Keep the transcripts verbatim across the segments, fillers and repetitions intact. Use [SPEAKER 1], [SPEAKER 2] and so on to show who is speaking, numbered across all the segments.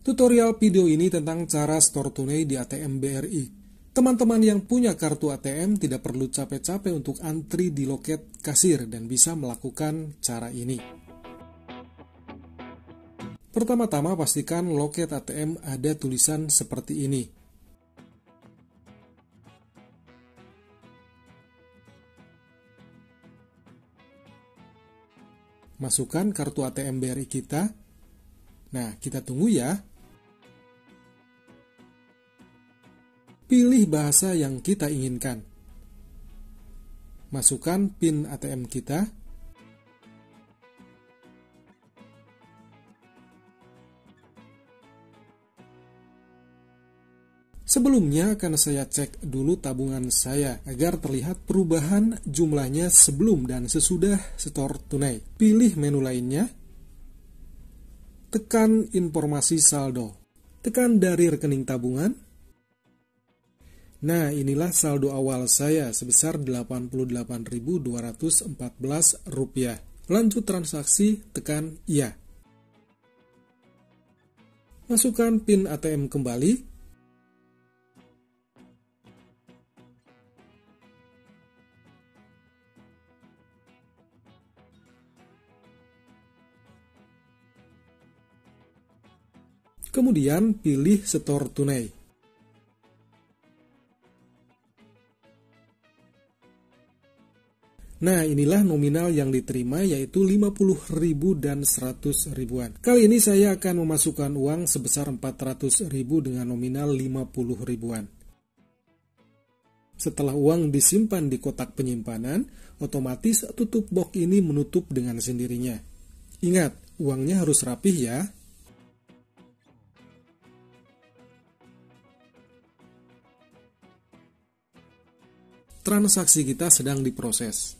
[SPEAKER 1] Tutorial video ini tentang cara store tunai di A T M B R I. Teman-teman yang punya kartu A T M tidak perlu capek-capek untuk antri di loket kasir dan bisa melakukan cara ini. Pertama-tama pastikan loket A T M ada tulisan seperti ini. Masukkan kartu A T M B R I kita. Nah, kita tunggu ya. Pilih bahasa yang kita inginkan. Masukkan PIN A T M kita. Sebelumnya akan saya cek dulu tabungan saya agar terlihat perubahan jumlahnya sebelum dan sesudah store tunai. Pilih menu lainnya. Tekan informasi saldo. Tekan dari rekening tabungan. Nah, inilah saldo awal saya sebesar delapan puluh delapan ribu dua ratus empat belas rupiah. Lanjut transaksi, tekan iya. Masukkan PIN A T M kembali. Kemudian pilih store tunai. Nah, inilah nominal yang diterima yaitu lima puluh ribu dan seratus ribuan. Kali ini saya akan memasukkan uang sebesar empat ratus ribu dengan nominal lima puluh ribuan. Setelah uang disimpan di kotak penyimpanan, otomatis tutup box ini menutup dengan sendirinya. Ingat, uangnya harus rapih ya. Transaksi kita sedang diproses.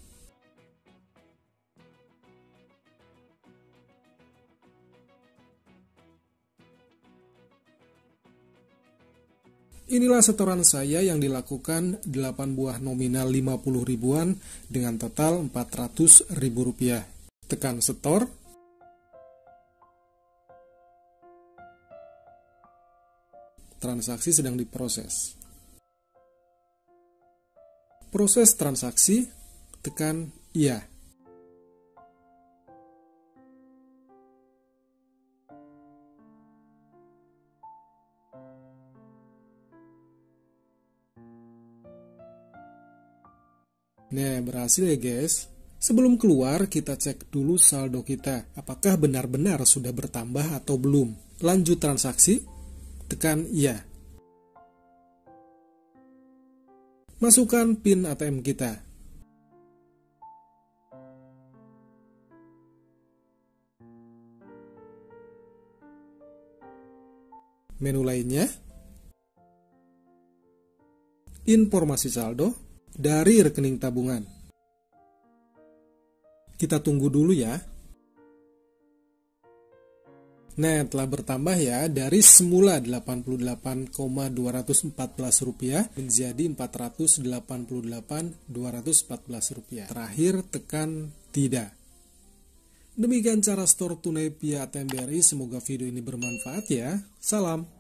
[SPEAKER 1] Inilah setoran saya yang dilakukan delapan buah nominal lima puluh ribuan dengan total empat ratus ribu rupiah. Tekan setor. Transaksi sedang diproses. Proses transaksi, tekan iya. Nah, berhasil ya guys. Sebelum keluar, kita cek dulu saldo kita. Apakah benar-benar sudah bertambah atau belum. Lanjut transaksi, tekan iya. Masukkan PIN A T M kita. Menu lainnya. Informasi saldo dari rekening tabungan. Kita tunggu dulu ya. Nah, telah bertambah ya, dari semula delapan puluh delapan ribu dua ratus empat belas rupiah menjadi empat ratus delapan puluh delapan ribu dua ratus empat belas rupiah. Terakhir, tekan tidak. Demikian cara store tunai via A T M B R I. Semoga video ini bermanfaat ya. Salam.